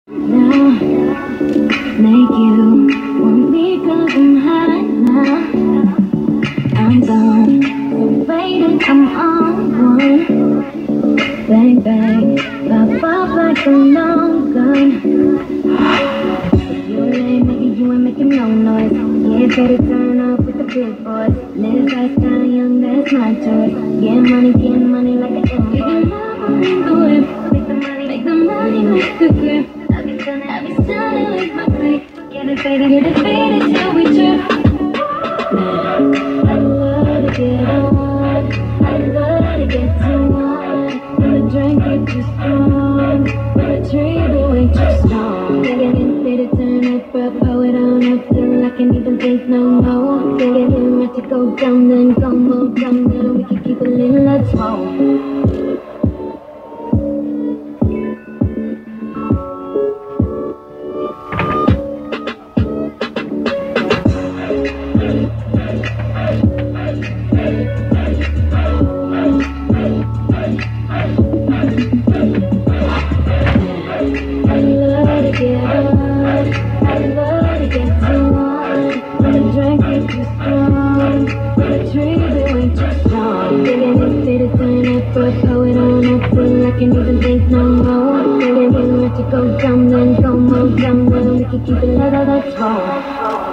Now, make you want me 'cause I'm high now. I'm gone, so waiting, I'm on one. Bang, bang, pop off like a long gun. You ain't making, you ain't making no noise. Yeah, better turn up with the big boys. Live lifestyle young, that's my choice. Get money like an empty. Make the money, make the grip. I be stunning with my click. Get it faded till we trip. I love to get on. I love to get too on. When the drink gets too strong, when the trigger ain't too strong. Getting faded, turn up, pull it on up till I can't even think no more. Getting ready to go down, then go more down, then we can keep it lit, let's roll. I can't even think no more. Getting ready to go down, then go more down, then we can keep it lit, let's roll.